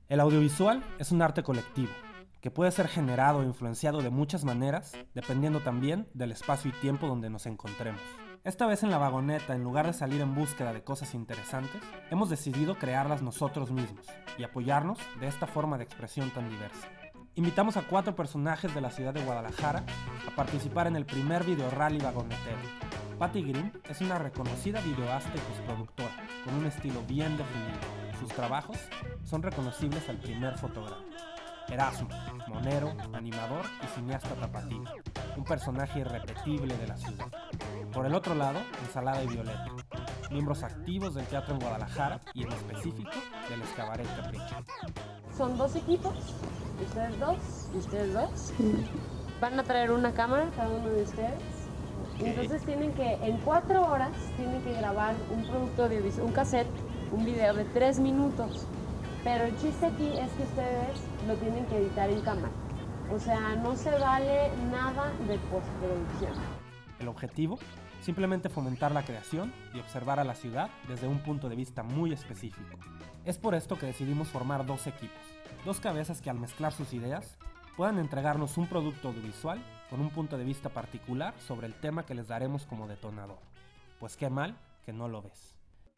El audiovisual es un arte colectivo, que puede ser generado e influenciado de muchas maneras, dependiendo también del espacio y tiempo donde nos encontremos. Esta vez en La Vagoneta, en lugar de salir en búsqueda de cosas interesantes, hemos decidido crearlas nosotros mismos y apoyarnos de esta forma de expresión tan diversa. Invitamos a 4 personajes de la ciudad de Guadalajara a participar en el primer video rally vagonetero. Patty Green es una reconocida videoasta y postproductora, con un estilo bien definido. Sus trabajos son reconocibles al primer fotograma. Erasmo, monero, animador y cineasta tapatío, un personaje irrepetible de la ciudad. Por el otro lado, Ensalada y Violeta, miembros activos del teatro en Guadalajara y en específico del Cabaret Capricho. Son 2 equipos, ustedes 2 y ustedes 2. Van a traer una cámara cada uno de ustedes. Y entonces tienen que, en 4 horas, tienen que grabar un producto audiovisual, un cassette, un video de 3 minutos. Pero el chiste aquí es que ustedes lo tienen que editar en cámara. O sea, no se vale nada de postproducción. El objetivo, simplemente fomentar la creación y observar a la ciudad desde un punto de vista muy específico. Es por esto que decidimos formar 2 equipos, 2 cabezas que al mezclar sus ideas puedan entregarnos un producto audiovisual con un punto de vista particular sobre el tema que les daremos como detonador. Pues qué mal que no lo ves.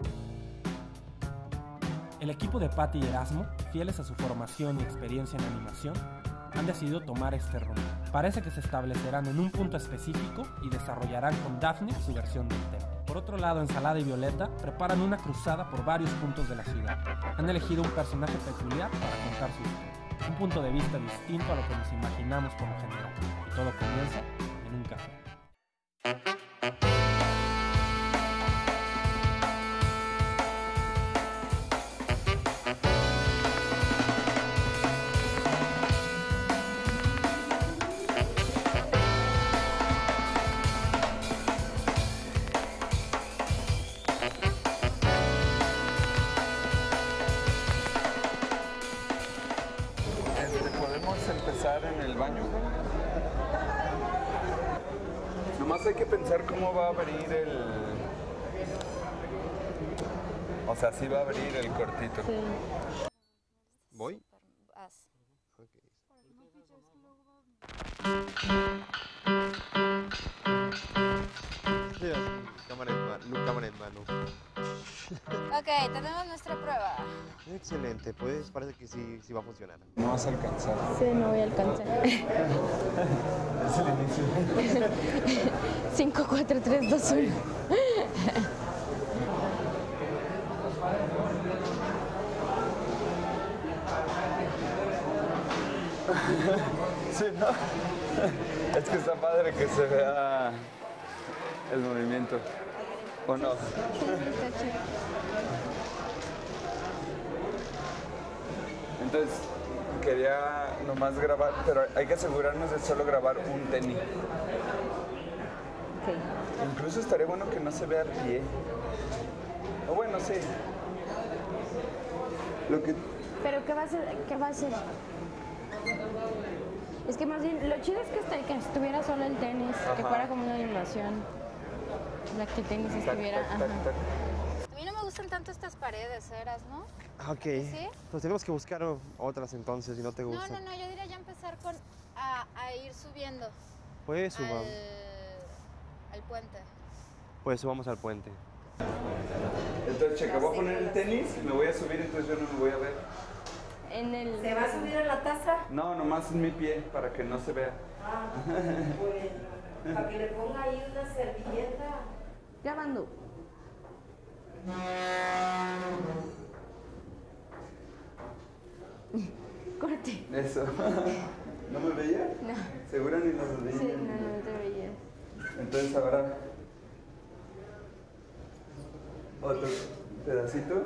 El equipo de Patty y Erasmo, fieles a su formación y experiencia en animación, han decidido tomar este rumbo. Parece que se establecerán en un punto específico y desarrollarán con Daphne su versión del tema. Por otro lado, Ensalada y Violeta preparan una cruzada por varios puntos de la ciudad. Han elegido un personaje peculiar para contar su historia, un punto de vista distinto a lo que nos imaginamos como general. Y todo comienza en un café. ¿Podemos empezar en el baño? Nomás hay que pensar cómo va a abrir el... O sea, sí va a abrir el cortito. Sí. ¿Voy? Okay. Cámara en mano. Ok, tenemos nuestra prueba. Excelente, pues parece que sí va a funcionar. No vas a alcanzar. Sí, no voy a alcanzar. Es el inicio. 5, 4, 3, 2, 1. Sí, ¿no? Es que está padre que se vea el movimiento. ¿O no? Entonces, quería nomás grabar, pero hay que asegurarnos de solo grabar un tenis. Okay. Incluso estaría bueno que no se vea el pie. O bueno, sí. Lo que... ¿Pero qué va a hacer? ¿Qué va a hacer? Es que más bien, lo chido es que estuviera solo el tenis, que fuera como una animación. La que el tenis estuviera. Tac, tac, tac, tac. A mí no me gustan tanto estas paredes, ¿eras, no? Ok. ¿Sí? Pues tenemos que buscar otras entonces, si no te No, gustan. yo diría ya empezar a ir subiendo Pues subamos. al puente. Pues subamos al puente. Entonces, checa, voy a poner el tenis y me voy a subir, entonces yo no me voy a ver. ¿Se va a subir a la taza? No, nomás mi pie, para que no se vea. Pues, para que le ponga ahí una servilleta. Grabando. Corte. Eso. ¿No me veía? No. ¿Segura ni nos veía? Sí, no te veías. Entonces ahora otro pedacito.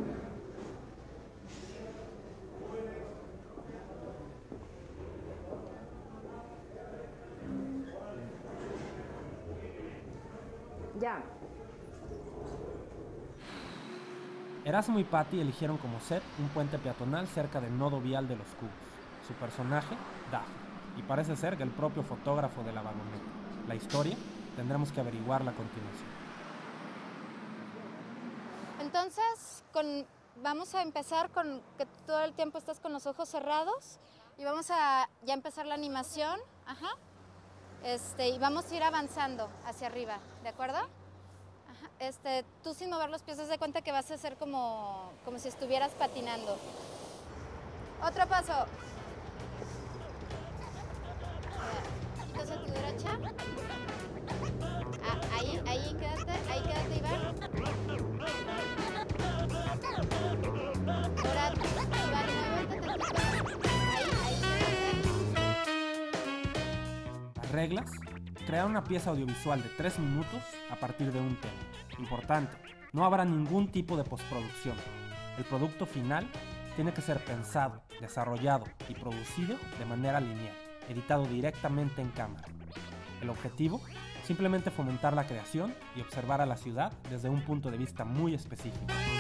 Ya. Erasmo y Patty eligieron como set un puente peatonal cerca del nodo vial de los Cubos. Su personaje, Daphne, y parece ser que el propio fotógrafo de La Vagoneta. La historia tendremos que averiguarla a continuación. Entonces, vamos a empezar con que todo el tiempo estés con los ojos cerrados y vamos a ya empezar la animación. Ajá. Y vamos a ir avanzando hacia arriba, ¿de acuerdo? Ajá. Tú sin mover los pies, haz de cuenta que vas a hacer como si estuvieras patinando. Otro paso. Quitas a tu derecha. Ahí quédate, Iván. Ahora, Iván, muévete tantito. Ahí quédate. Las reglas: crear una pieza audiovisual de 3 minutos a partir de un tema. Importante, no habrá ningún tipo de postproducción. El producto final tiene que ser pensado, desarrollado y producido de manera lineal, editado directamente en cámara. El objetivo: simplemente fomentar la creación y observar a la ciudad desde un punto de vista muy específico.